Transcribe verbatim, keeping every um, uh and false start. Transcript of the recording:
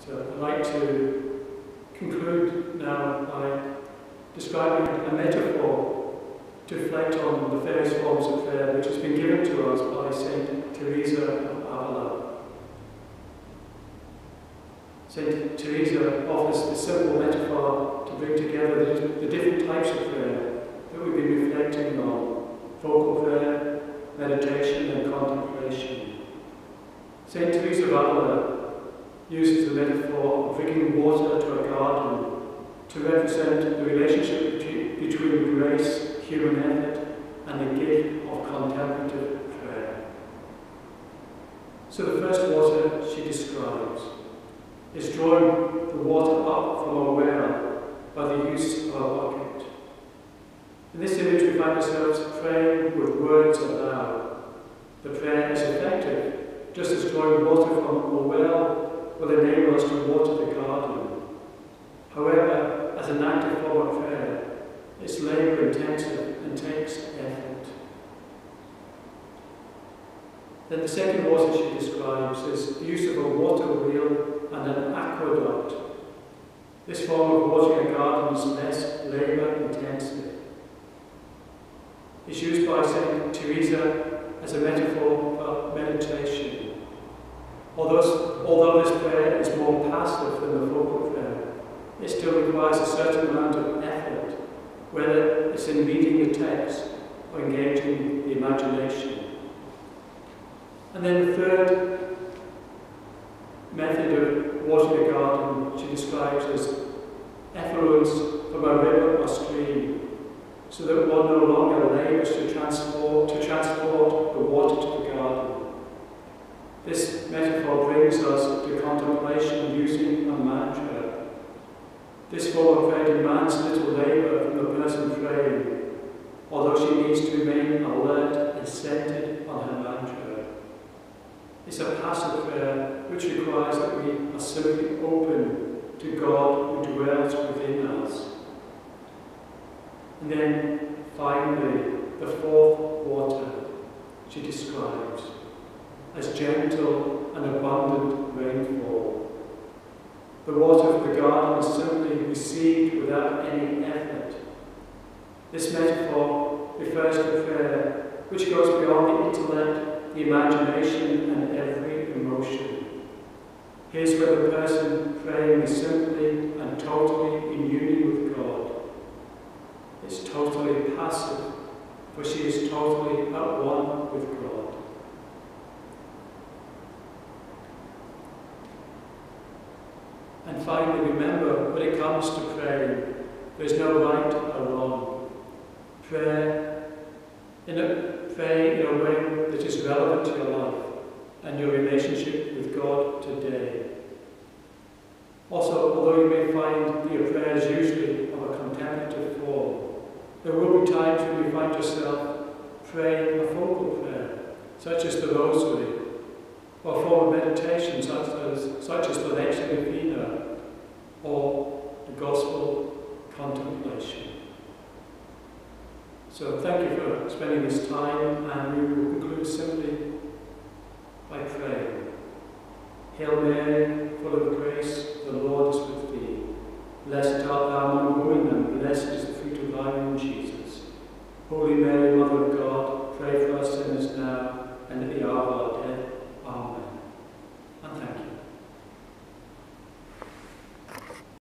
So I'd like to conclude now by describing a metaphor to reflect on the various forms of prayer which has been given to us by Saint Teresa of Avila. Saint Teresa offers the simple metaphor to bring together the, the different types of prayer that we've been reflecting on: vocal prayer, meditation and contemplation. Saint Teresa of Avila uses the metaphor of bringing water to a garden to represent the relationship between grace, human effort, and the gift of contemplative prayer. So the first water she describes is drawing the water up from a well by the use of a bucket. In this image we find ourselves praying with words aloud. The prayer is effective, just as drawing water from a well will enable us to water the garden. However, as an active form of prayer, it's labour-intensive and takes effort. Then the second water she describes is the use of a water wheel and an aqueduct. This form of watering a garden is less labour-intensive. It's used by Saint Teresa as a metaphor for meditation. Although, although this prayer is more passive than the vocal prayer, it still requires a certain amount of effort, whether it's in reading the text or engaging the imagination. And then the third method of watering the garden she describes as effluence from a river or stream, so that one no longer labours to transport, to transport the water to the garden. This metaphor brings us to contemplation using a mantra. This form of prayer demands little labour from the person praying, although she needs to remain alert and centred on her mantra. It's a passive prayer which requires that we are simply open to God who dwells within us. And then, finally, the fourth water she describes as gentle and abundant rainfall. The water of the garden is simply received without any effort. This metaphor refers to prayer which goes beyond the intellect, the imagination, and every emotion. Here's where the person praying is simply and totally in union with God. It's totally passive, for she is totally at one with God. And finally, remember, when it comes to praying, there's no right or wrong. Prayer, in a, pray in a way that is relevant to your life and your relationship with God today. Also, although you may find your prayers usually of a contemplative form, there will be times when you find yourself praying a vocal prayer, such as the Rosary, or a form of meditation such as, such as the Lectio Divina, or the Gospel contemplation. So thank you for spending this time, and we will conclude simply by praying. Hail Mary, full of grace, the Lord is with thee. Blessed art thou among women, and blessed is the fruit of thy womb, Jesus. Holy Mary, Mother of God, pray for us sinners now